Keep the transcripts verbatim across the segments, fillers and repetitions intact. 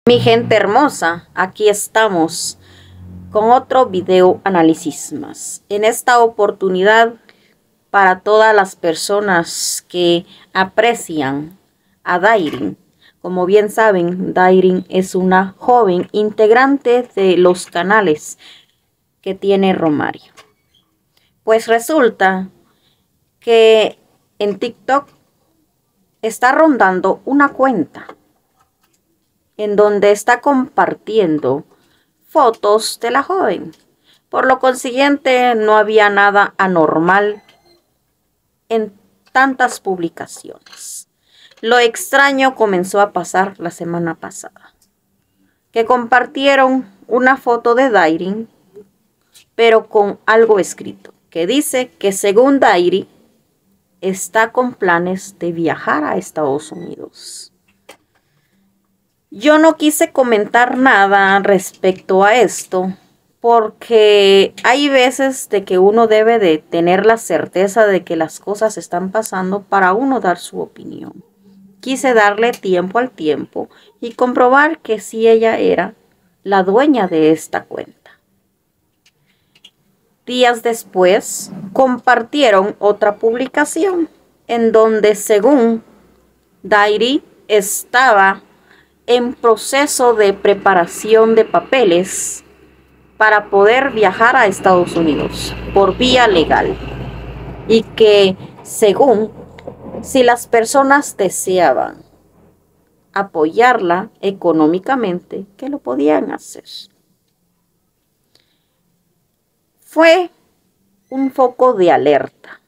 Mi gente hermosa, aquí estamos con otro video análisis más. En esta oportunidad, para todas las personas que aprecian a Dairin. Como bien saben, Dairin es una joven integrante de los canales que tiene Romario. Pues resulta que en TikTok está rondando una cuenta en donde está compartiendo fotos de la joven. Por lo consiguiente, no había nada anormal en tantas publicaciones. Lo extraño comenzó a pasar la semana pasada, que compartieron una foto de Dairin, pero con algo escrito, que dice que según Dairin, está con planes de viajar a Estados Unidos. Yo no quise comentar nada respecto a esto, porque hay veces de que uno debe de tener la certeza de que las cosas están pasando para uno dar su opinión. Quise darle tiempo al tiempo y comprobar que sí ella era la dueña de esta cuenta. Días después, compartieron otra publicación en donde según Dairin estaba en proceso de preparación de papeles para poder viajar a Estados Unidos por vía legal, y que según si las personas deseaban apoyarla económicamente, que lo podían hacer. Fue un foco de alerta.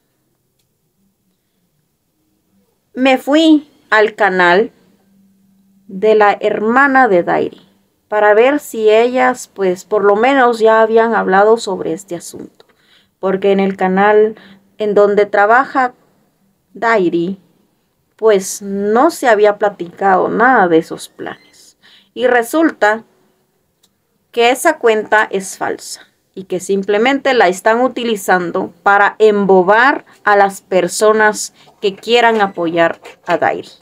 Me fui al canal de la hermana de Dairin para ver si ellas pues por lo menos ya habían hablado sobre este asunto, porque en el canal en donde trabaja Dairin pues no se había platicado nada de esos planes, y resulta que esa cuenta es falsa y que simplemente la están utilizando para embobar a las personas que quieran apoyar a Dairin.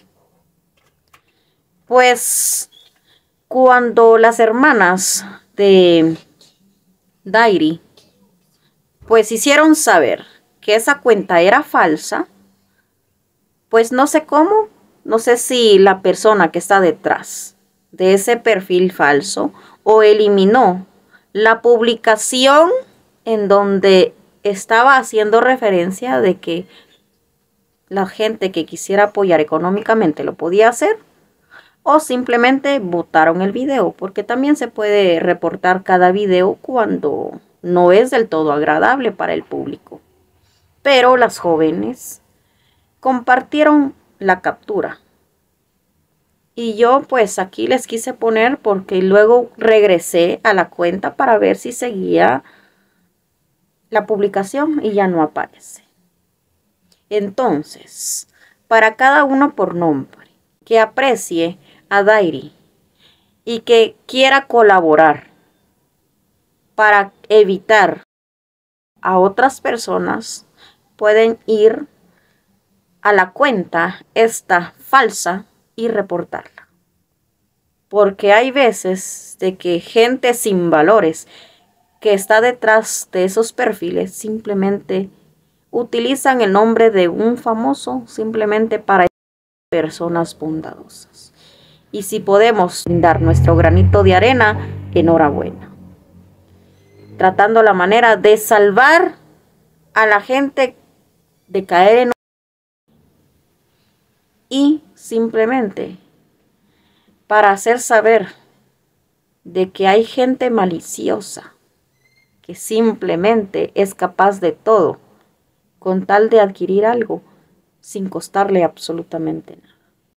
Pues cuando las hermanas de Dairin pues hicieron saber que esa cuenta era falsa, pues no sé cómo, no sé si la persona que está detrás de ese perfil falso o eliminó la publicación en donde estaba haciendo referencia de que la gente que quisiera apoyar económicamente lo podía hacer, o simplemente botaron el video, porque también se puede reportar cada video cuando no es del todo agradable para el público. Pero las jóvenes compartieron la captura. Y yo pues aquí les quise poner porque luego regresé a la cuenta para ver si seguía la publicación y ya no aparece. Entonces, para cada uno por nombre que aprecie a Dairin y que quiera colaborar para evitar a otras personas, pueden ir a la cuenta esta falsa y reportarla, porque hay veces de que gente sin valores que está detrás de esos perfiles simplemente utilizan el nombre de un famoso simplemente para personas bondadosas. Y si podemos dar nuestro granito de arena, enhorabuena. Tratando la manera de salvar a la gente de caer en... Y simplemente para hacer saber de que hay gente maliciosa que simplemente es capaz de todo con tal de adquirir algo sin costarle absolutamente nada.